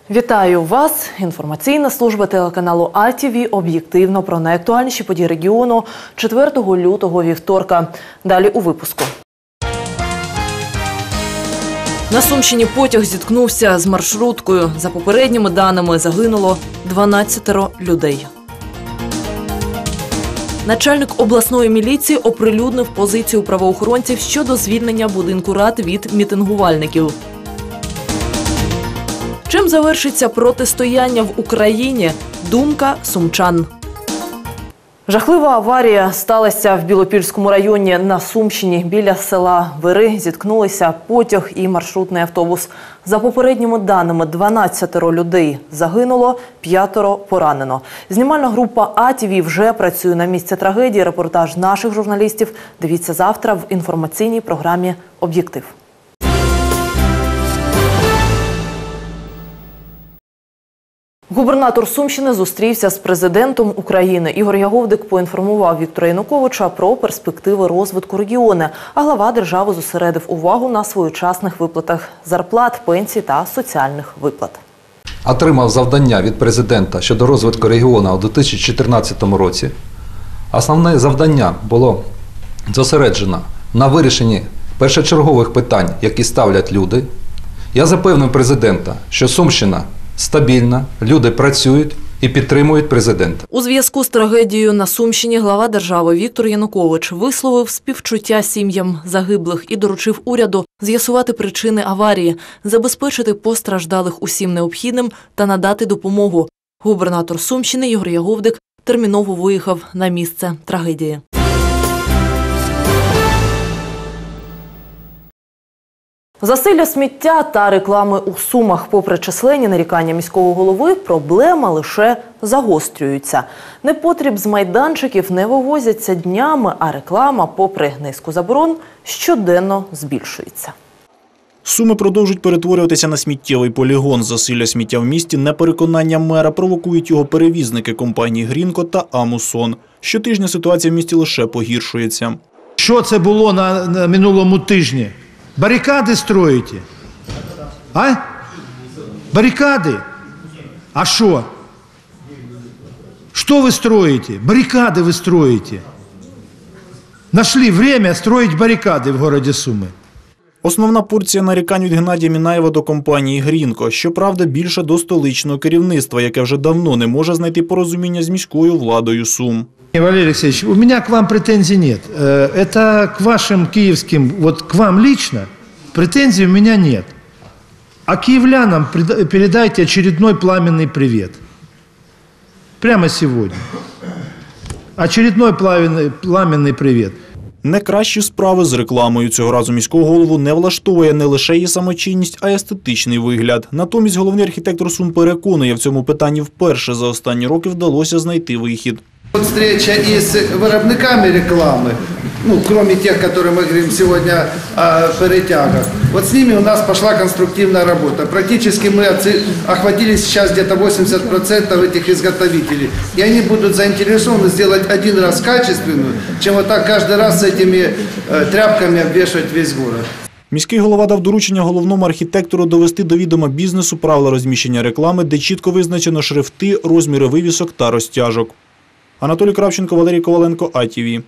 Вітаю вас! Інформаційна служба телеканалу АТВ об'єктивно про найактуальніші події регіону 4 лютого вівторка. Далі у випуску. На Сумщині потяг зіткнувся з маршруткою. За попередніми даними загинуло 12 людей. Начальник обласної міліції оприлюднив позицію правоохоронців щодо звільнення будинку рад від мітингувальників. Чим завершиться протистояння в Україні? Думка сумчан. Жахлива аварія сталася в Білопільському районі на Сумщині. Біля села Вири зіткнулися потяг і маршрутний автобус. За попередніми даними, 12 людей загинуло, 5 поранено. Знімальна група АТВ вже працює на місці трагедії. Репортаж наших журналістів дивіться завтра в інформаційній програмі «Об'єктив». Губернатор Сумщини зустрівся з президентом України. Ігор Яговдик поінформував Віктора Януковича про перспективи розвитку регіону, а глава держави зосередив увагу на своєчасних виплатах зарплат, пенсій та соціальних виплат. Отримав завдання від президента щодо розвитку регіону у 2014 році. Основне завдання було зосереджено на вирішенні першочергових питань, які ставлять люди. Я запевнив президента, що Сумщина стабільна, люди працюють і підтримують президента. У зв'язку з трагедією на Сумщині глава держави Віктор Янукович висловив співчуття сім'ям загиблих і доручив уряду з'ясувати причини аварії, забезпечити постраждалих усім необхідним та надати допомогу. Губернатор Сумщини Ігор Яговдик терміново виїхав на місце трагедії. Засилля сміття та реклами у Сумах. Попри численні нарікання міського голови, проблема лише загострюється. Непотріб з майданчиків не вивозяться днями, а реклама, попри низку заборон, щоденно збільшується. Суми продовжують перетворюватися на сміттєвий полігон. Засилля сміття в місті, на переконання мера, провокують його перевізники компанії «Грінко» та «Амусон». Щотижня ситуація в місті лише погіршується. Що це було на минулому тижні? Барикади строїте? А? Барикади? А що? Що ви строїте? Барикади ви строїте. Нашли время строїти барикади в городі Суми. Основна порція нарікань від Геннадія Мінаєва до компанії «Грінко». Щоправда, більше до столичного керівництва, яке вже давно не може знайти порозуміння з міською владою Сум. Валерий Алексеевич, у меня к вам претензий нет. Это к вашим киевским, вот к вам лично претензий у меня нет. А киевлянам передайте очередной пламенный привет. Прямо сегодня. Очередной пламенный привет. Не кращі справи з рекламою. Цього разу міського голову не влаштовує не лише її самочинність, а й естетичний вигляд. Натомість головний архітектор Сум переконує, в цьому питанні вперше за останні роки вдалося знайти вихід. Встреча и с виробниками рекламы, кроме тех, которые мы говорим сегодня о перетягах, вот с ними у нас пошла конструктивная работа. Практически мы охватили сейчас где-то 80% этих изготовителей. И они будут заинтересованы сделать один раз качественную, чем вот так каждый раз с этими тряпками обвешивать весь город. Міський голова дав доручення головному архітектору довести до відома бізнесу правила розміщення реклами, де чітко визначено шрифти, розміри вивісок та розтяжок. Анатолій Кравченко, Валерій Коваленко, АТВ.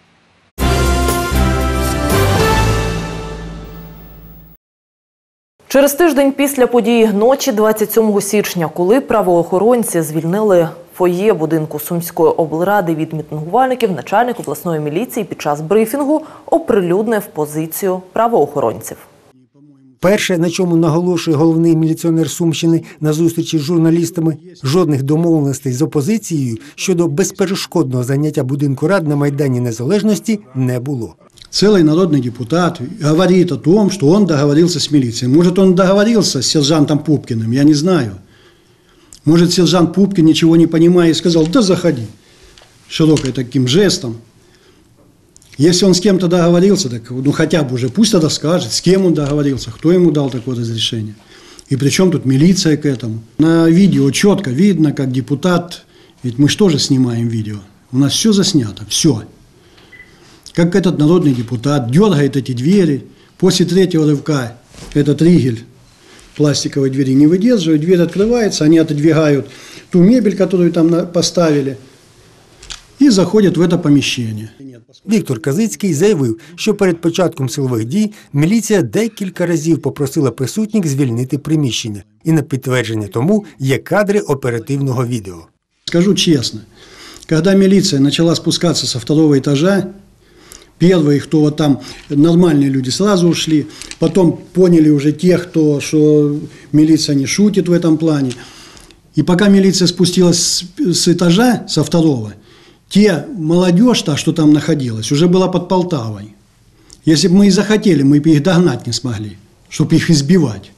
Через тиждень після події ночі 27 січня, коли правоохоронці звільнили фоє будинку Сумської облради від мітингувальників, начальник обласної міліції під час брифінгу оприлюднив позицію правоохоронців. Перше, на чому наголошує головний міліціонер Сумщини на зустрічі з журналістами, жодних домовленостей з опозицією щодо безперешкодного заняття будинку рад на Майдані Незалежності не було. Целый народный депутат говорит о том, что он договорился с милицией. Может, он договорился с сержантом Пупкиным, я не знаю. Может, сержант Пупкин ничего не понимая и сказал: да заходи, широкой таким жестом. Если он с кем-то договорился, так хотя бы уже пусть тогда скажет, с кем он договорился, кто ему дал такое разрешение. И причем тут милиция к этому. На видео четко видно, как депутат, ведь мы же тоже снимаем видео, у нас все заснято, все. Как этот народный депутат дергает эти двери, после третьего рывка этот Ригель пластиковой двери не выдерживают, дверь открывается, они отодвигают ту мебель, которую там поставили, і заходять в це поміщення. Віктор Казицький заявив, що перед початком силових дій міліція декілька разів попросила присутніх звільнити приміщення. І на підтвердження тому є кадри оперативного відео. Скажу честно, когда милиция начала спускаться со второго этажа, первые, кто вот там, нормальные люди сразу ушли, потом поняли уже те, что милиция не шутит в этом плане. И пока милиция спустилась с этажа, со второго, те молодежь, та, что там находилась, уже была под Полтавой. Если бы мы и захотели, мы бы их догнать не смогли, чтобы их избивать.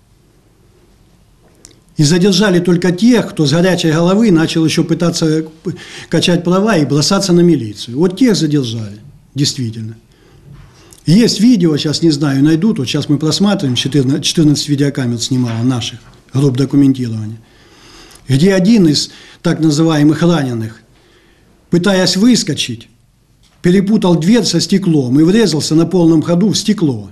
И задержали только тех, кто с горячей головы начал еще пытаться качать права и бросаться на милицию. Вот тех задержали, действительно. Есть видео, сейчас не знаю, найдут, вот сейчас мы просматриваем, 14 видеокамер снимало наших, групп документирования, где один из так называемых раненых, пытаясь выскочить, перепутал дверь со стеклом и врезался на полном ходу в стекло.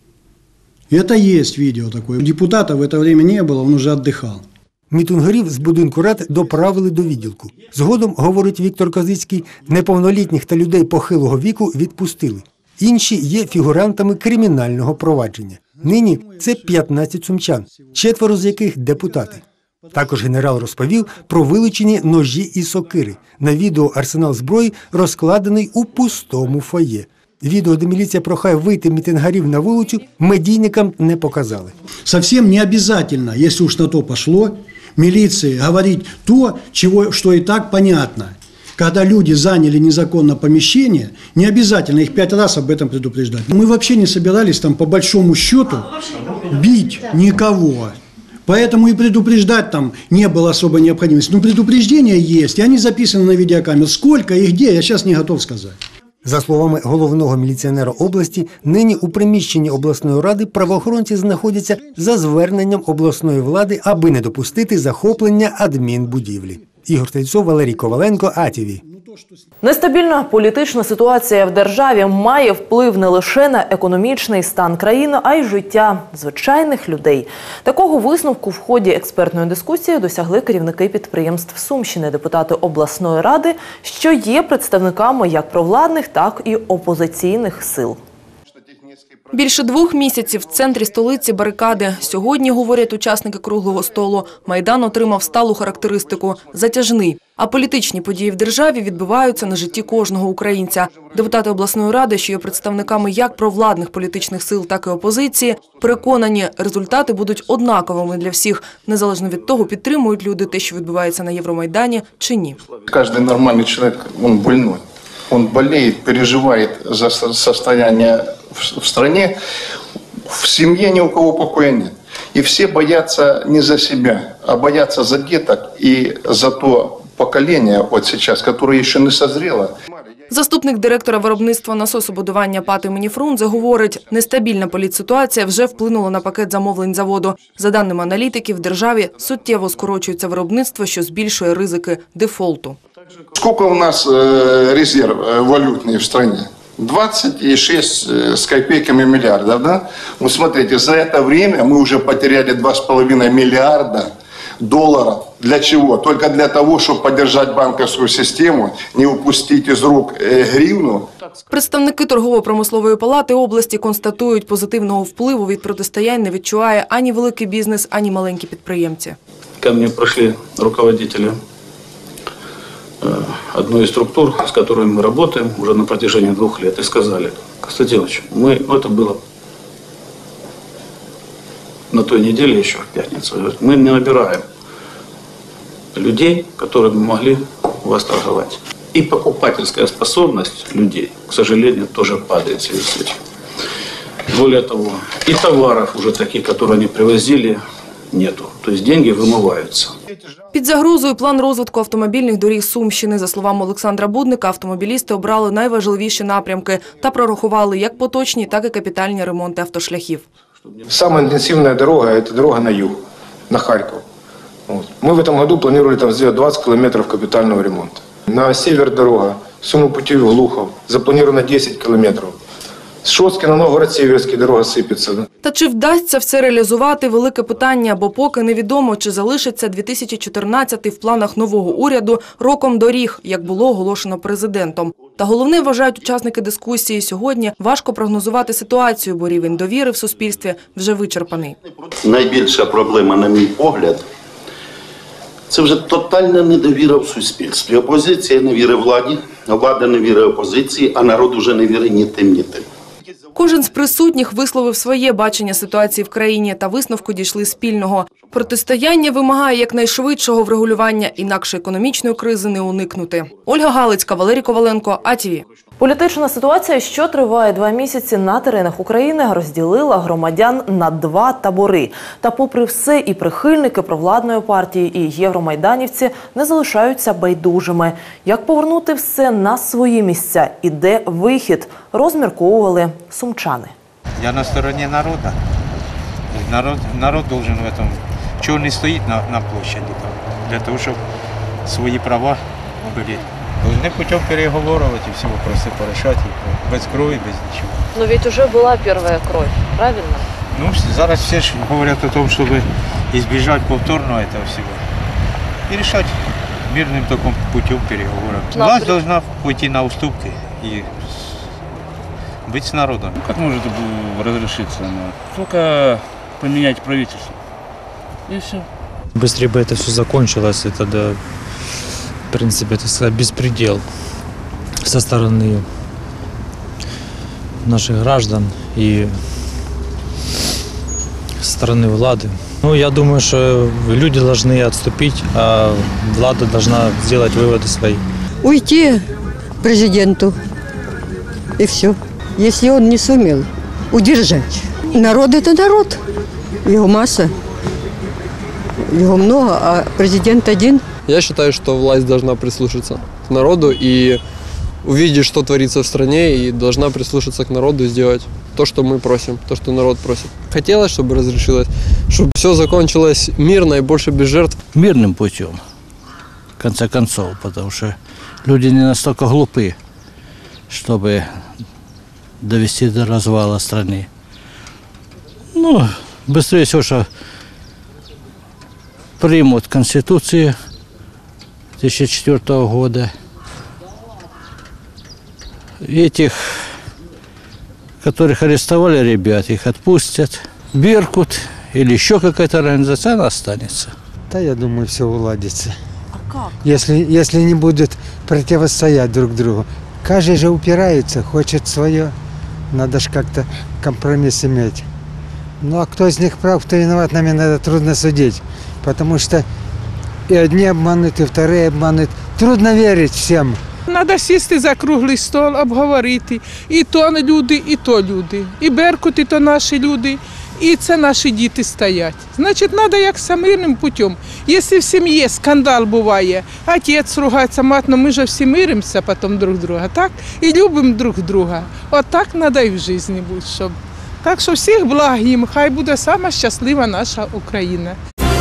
Это есть видео такое. Депутата в это время не было, он уже отдыхал. Мітингарів з будинку рад доправили до відділку. Згодом, говорить Віктор Казицький, неповнолітніх та людей похилого віку відпустили. Інші є фігурантами кримінального провадження. Нині це 15 сумчан, 4 з яких депутати. Також генерал розповів про вилучені ножі і сокири. На відео арсенал зброї розкладений у пустому фоє. Відео, де міліція прохає вийти мітингарів на вулицю, медійникам не показали. Совсем не обязательно, если уж на то пошло, милиции говорить то, что и так понятно. Когда люди заняли незаконно помещение, не обязательно их 5 раз об этом предупреждать. Мы вообще не собирались там по большому счету бить никого. Поэтому и предупреждать там не было особой необходимости. Но предупреждения есть, и они записаны на видеокамеру. Сколько и где, я сейчас не готов сказать. За словами головного міліціонера області, нині у приміщенні обласної ради правоохоронці знаходяться за зверненням обласної влади, аби не допустити захоплення адмінбудівлі. Ігор Тельцов, Валерій Коваленко, АТВ. Нестабільна політична ситуація в державі має вплив не лише на економічний стан країни, а й життя звичайних людей. Такого висновку в ході експертної дискусії досягли керівники підприємств Сумщини, депутати обласної ради, що є представниками як провладних, так і опозиційних сил. Більше 2 місяців в центрі столиці барикади. Сьогодні, говорять учасники круглого столу, Майдан отримав сталу характеристику – затяжний. А політичні події в державі відбиваються на житті кожного українця. Депутати обласної ради, що є представниками як провладних політичних сил, так і опозиції, переконані, результати будуть однаковими для всіх, незалежно від того, підтримують люди те, що відбувається на Євромайдані, чи ні. Кожен нормальний чоловік, він больной. Он болеет, переживает за состояние в стране, в семье ни у кого покоя нет. И все боятся не за себя, а боятся за деток и за то поколение вот сейчас, которое еще не созрело. Заступник директора виробництва насособудування ПАТ імені Фрунзе говорить, нестабільна політситуація вже вплинула на пакет замовлень заводу. За даними аналітиків, в державі суттєво скорочується виробництво, що збільшує ризики дефолту. Сколько у нас резерв валютный в стране? 26 с копейками миллиардов, да? Вот смотрите, за это время мы уже потеряли 2,5 миллиарда долларов. Для чего? Только для того, чтобы поддержать банковскую систему, не упустить из рук гривну. Представники торгово-промислової палати області констатують, позитивного впливу від протистоянь не відчуває ані великий бізнес, ані маленькі підприємці. Ко мне пришли руководители одной из структур, с которыми мы работаем уже на протяжении 2 лет, и сказали: Константинович, это было на той неделе еще, в пятницу, мы не набираем людей, которые бы могли у вас торговать. И покупательская способность людей, к сожалению, тоже падает в связи с этим. Более того, и товаров уже таких, которые они привозили, нету. То есть деньги вимиваються. Під загрозою план розвитку автомобільних доріг Сумщини. За словами Олександра Будника, автомобілісти обрали найважливіші напрямки та прорахували як поточні, так і капітальні ремонти автошляхів. Самая интенсивная дорога – это дорога на юг, на Харьков. Мы в этом году планировали там сделать 20 километров капитального ремонта. На север дорога, Сумы-Путивль, Глухов, запланировано 10 километров. С Шостки на Новгород-Северский дорога сыпется. Да? Та чи вдасться все реалізувати – велике питання, бо поки невідомо, чи залишиться 2014 в планах нового уряду роком доріг, як було оголошено президентом. Та головне, вважають учасники дискусії, сьогодні важко прогнозувати ситуацію, бо рівень довіри в суспільстві вже вичерпаний. Найбільша проблема, на мій погляд, це вже тотальна недовіра в суспільстві. Опозиція не вірить владі, влада не вірить опозиції, а народ уже не вірить ні тим, ні тим. Кожен з присутніх висловив своє бачення ситуації в країні та висновку дійшли спільного. Протистояння вимагає якнайшвидшого врегулювання, інакше економічної кризи не уникнути. Ольга Галицька, Валерій Коваленко, АТВ. Політична ситуація, що триває 2 місяці на теренах України, розділила громадян на 2 табори. Та попри все, і прихильники провладної партії, і євромайданівці не залишаються байдужими. Як повернути все на свої місця і де вихід, розмірковували сумчани. Я на стороні народу. Народ должен в этом, чего не стоит на площади, для того, чтобы свои права были. Должны путем переговоров эти все вопросы порешать, без крови, без ничего. Но ведь уже была первая кровь, правильно? Ну, зараз все говорят о том, чтобы избежать повторного этого всего. И решать мирным таким путем переговоров. Власть должна пойти на уступки и быть с народом. Как может разрешиться? Только поменять правительство. И все. Быстрее бы это все закончилось, и тогда, в принципе, это сказать, беспредел со стороны наших граждан и со стороны влады. Ну, я думаю, что люди должны отступить, а влада должна сделать выводы свои. Уйти президенту, и все. Если он не сумел удержать. Народ – это народ. Его масса, его много, а президент один. Я считаю, что власть должна прислушаться к народу и увидеть, что творится в стране, и должна прислушаться к народу и сделать то, что мы просим, то, что народ просит. Хотелось, чтобы разрешилось, чтобы все закончилось мирно и больше без жертв. Мирным путем, в конце концов, потому что люди не настолько глупы, чтобы довести до развала страны. Ну, быстрее всего, что примут Конституцию 2004 года. Этих, которых арестовали ребят, их отпустят. Беркут или еще какая-то организация, она останется. Да, я думаю, все уладится. А как? Если не будут противостоять друг другу. Каждый же упирается, хочет свое. Надо же как-то компромисс иметь. Ну а кто из них прав, кто виноват, нам иногда трудно судить. Потому что и одни обманут, и вторые обманут. Трудно верить всем. Треба сісти за круглий стол, обговорити. І то люди, і то люди. І Беркут, і то наші люди. І це наші діти стоять. Значить, треба як мирним путем. Якщо в сім'ї скандал буває, отець ругається, мать, ну ми ж всі миримося потім друг друга, так? І любимо друг друга. От так треба і в житті бути, щоб. Так що всіх благ їм, хай буде сама щаслива наша Україна.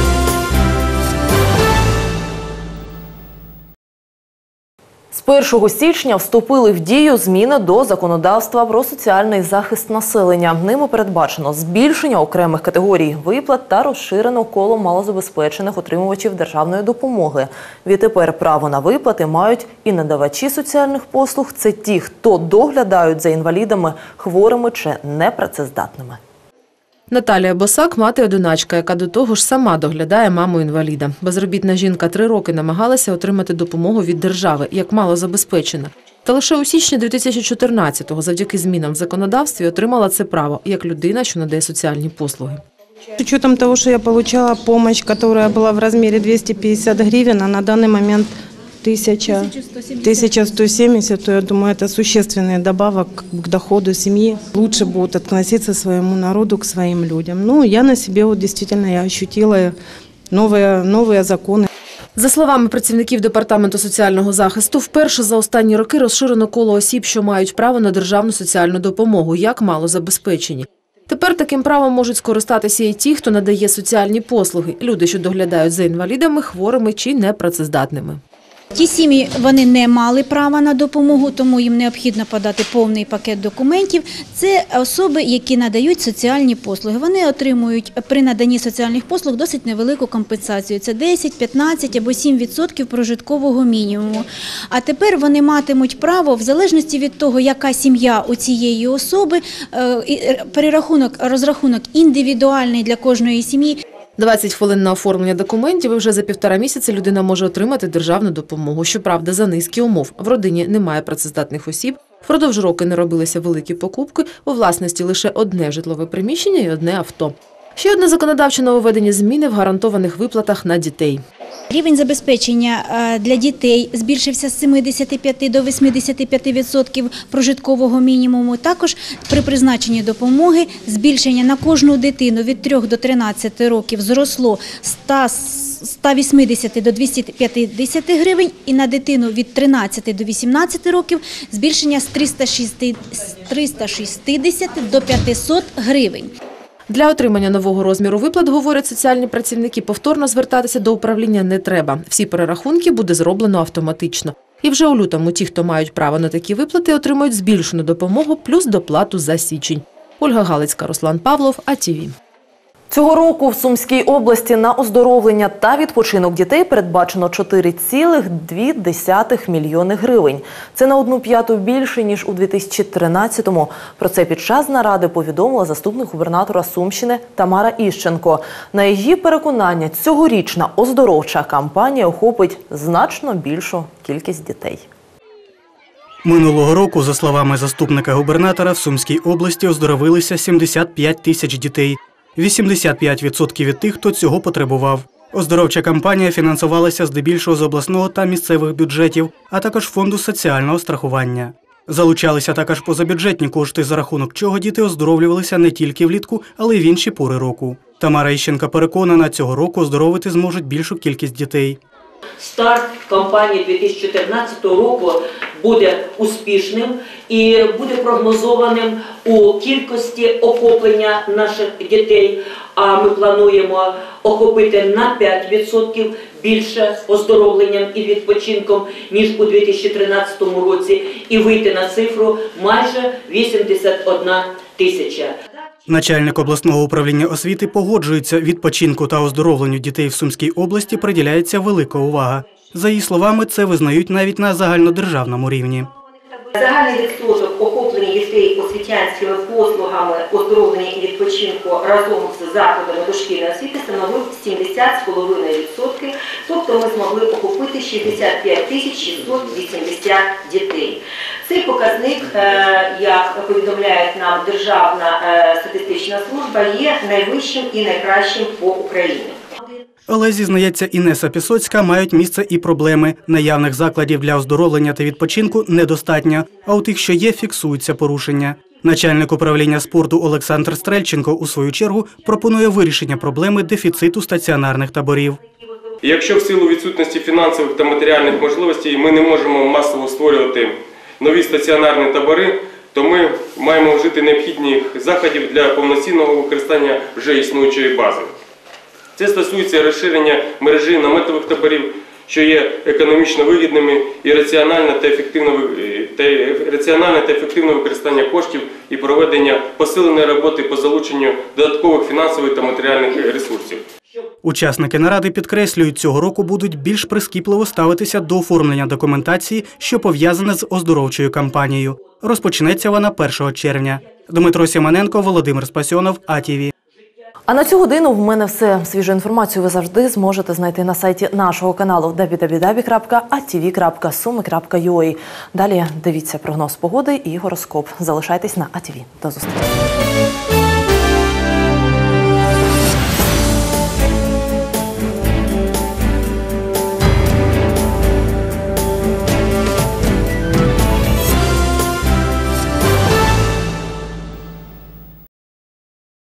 З 1 січня вступили в дію зміни до законодавства про соціальний захист населення. Ними передбачено збільшення окремих категорій виплат та розширено коло малозабезпечених отримувачів державної допомоги. Відтепер право на виплати мають і надавачі соціальних послуг – це ті, хто доглядають за інвалідами, хворими чи непрацездатними. Наталія Босак – мати-одиначка, яка до того ж сама доглядає маму-інваліда. Безробітна жінка 3 роки намагалася отримати допомогу від держави, як малозабезпечена. Та лише у січні 2014-го завдяки змінам в законодавстві отримала це право, як людина, що надає соціальні послуги. С учетом того, что я отримала допомогу, яка була в розмірі 250 гривень, а на даний момент 1170, то я думаю, это существенный добавок к доходу семьи. Лучше будут относиться к своему народу, к своим людям. Ну, я на себе вот действительно я ощутила новые законы. За словами працівників Департаменту соціального захисту, вперше за останні роки розширено коло осіб, що мають право на державну соціальну допомогу, як малозабезпечені. Тепер таким правом можуть скористатися і ті, хто надає соціальні послуги – люди, що доглядають за інвалідами, хворими чи непрацездатними. Ті сім'ї, вони не мали права на допомогу, тому їм необхідно подати повний пакет документів. Це особи, які надають соціальні послуги. Вони отримують при наданні соціальних послуг досить невелику компенсацію. Це 10, 15 або 7% прожиткового мінімуму. А тепер вони матимуть право, в залежності від того, яка сім'я у цієї особи, розрахунок індивідуальний для кожної сім'ї. 20 хвилин на оформлення документів, і вже за 1,5 місяця людина може отримати державну допомогу. Щоправда, за низькі умов. В родині немає працездатних осіб, впродовж року не робилися великі покупки, у власності лише одне житлове приміщення і одне авто. Ще одне законодавче нововведення – зміни в гарантованих виплатах на дітей. Рівень забезпечення для дітей збільшився з 75 до 85% прожиткового мінімуму. Також при призначенні допомоги збільшення на кожну дитину від 3 до 13 років зросло з 180 до 250 гривень і на дитину від 13 до 18 років збільшення з 360 до 500 гривень. Для отримання нового розміру виплат, говорять соціальні працівники, повторно звертатися до управління не треба. Всі перерахунки буде зроблено автоматично. І вже у лютому ті, хто мають право на такі виплати, отримують збільшену допомогу плюс доплату за січень. Ольга Галицька, Руслан Павлов, АТВ. Цього року в Сумській області на оздоровлення та відпочинок дітей передбачено 4,2 мільйони гривень. Це на 1/5 більше, ніж у 2013-му. Про це під час наради повідомила заступник губернатора Сумщини Тамара Іщенко. На її переконання, цьогорічна оздоровча кампанія охопить значно більшу кількість дітей. Минулого року, за словами заступника губернатора, в Сумській області оздоровилися 75 тисяч дітей. 85% від тих, хто цього потребував. Оздоровча кампанія фінансувалася здебільшого з обласного та місцевих бюджетів, а також фонду соціального страхування. Залучалися також позабюджетні кошти, за рахунок чого діти оздоровлювалися не тільки влітку, але й в інші пори року. Тамара Іщенко переконана, цього року оздоровити зможуть більшу кількість дітей. Старт кампанії 2014 року буде успішним і буде прогнозованим у кількості охоплення наших дітей. А ми плануємо охопити на 5% більше оздоровленням і відпочинком, ніж у 2013 році, і вийти на цифру майже 81 тисяча. Начальник обласного управління освіти погоджується, відпочинку та оздоровленню дітей в Сумській області приділяється велика увага. За її словами, це визнають навіть на загальнодержавному рівні. Загальний відсоток охоплення дітей освітянськими послугами оздоровлення і відпочинку разом з закладами дошкільної освіти становив 70,5%, тобто ми змогли охопити 65 тисяч 680 дітей. Цей показник, як повідомляє нам Державна статистична служба, є найвищим і найкращим по Україні. Але, зізнається Інеса Пісоцька, мають місце і проблеми. Наявних закладів для оздоровлення та відпочинку недостатньо, а у тих, що є, фіксуються порушення. Начальник управління спорту Олександр Стрельченко, у свою чергу, пропонує вирішення проблеми дефіциту стаціонарних таборів. Якщо в силу відсутності фінансових та матеріальних можливостей ми не можемо масово створювати нові стаціонарні табори, то ми маємо вжити необхідних заходів для повноцінного використання вже існуючої бази. Це стосується розширення мережі наметових таборів, що є економічно вигідними, і раціональне та ефективне використання коштів і проведення посиленої роботи по залученню додаткових фінансових та матеріальних ресурсів. Учасники наради підкреслюють, цього року будуть більш прискіпливо ставитися до оформлення документації, що пов'язане з оздоровчою кампанією. Розпочнеться вона 1 червня. Дмитро Сімоненко, Володимир Спасьонов, АТВ. А на цю годину в мене все. Свіжу інформацію ви завжди зможете знайти на сайті нашого каналу www.atv.sumi.ua. Далі дивіться прогноз погоди і гороскоп. Залишайтесь на АТВ. До зустрічі.